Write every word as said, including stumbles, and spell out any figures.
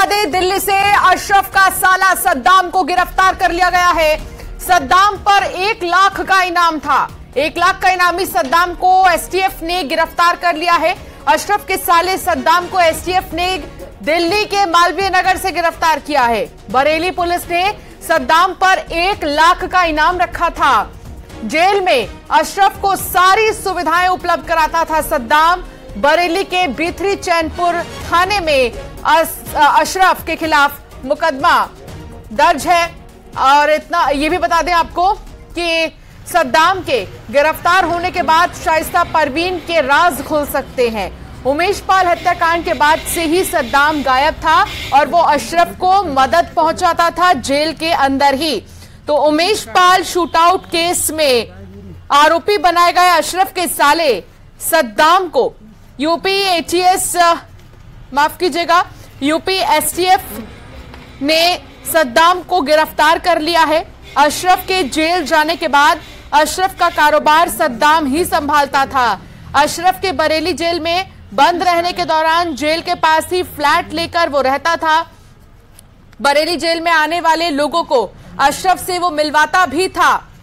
बता दें, दिल्ली से अशरफ का साला सद्दाम को गिरफ्तार कर लिया गया है। सद्दाम पर एक लाख का इनाम था। एक लाख का इनामी सद्दाम को एसटीएफ ने गिरफ्तार कर लिया है। अशरफ के साले सद्दाम को एसटीएफ ने दिल्ली के मालवीय नगर से गिरफ्तार किया है। बरेली पुलिस ने सद्दाम पर एक लाख का इनाम रखा था। जेल में अशरफ को सारी सुविधाएं उपलब्ध कराता था सद्दाम। बरेली के बीथरी चैनपुर थाने में अशरफ के खिलाफ मुकदमा दर्ज है। और इतना ये भी बता दें आपको कि सद्दाम के गिरफ्तार होने के बाद शाइस्ता परवीन के राज खुल सकते हैं। उमेश पाल हत्याकांड के बाद से ही सद्दाम गायब था और वो अशरफ को मदद पहुंचाता था जेल के अंदर ही। तो उमेश पाल शूटआउट केस में आरोपी बनाए गए अशरफ के साले सद्दाम को यूपी एटीएस माफ कीजिएगा यूपी एसटीएफ ने सद्दाम को गिरफ्तार कर लिया है। अशरफ के जेल जाने के बाद अशरफ का कारोबार सद्दाम ही संभालता था। अशरफ के बरेली जेल में बंद रहने के दौरान जेल के पास ही फ्लैट लेकर वो रहता था। बरेली जेल में आने वाले लोगों को अशरफ से वो मिलवाता भी था।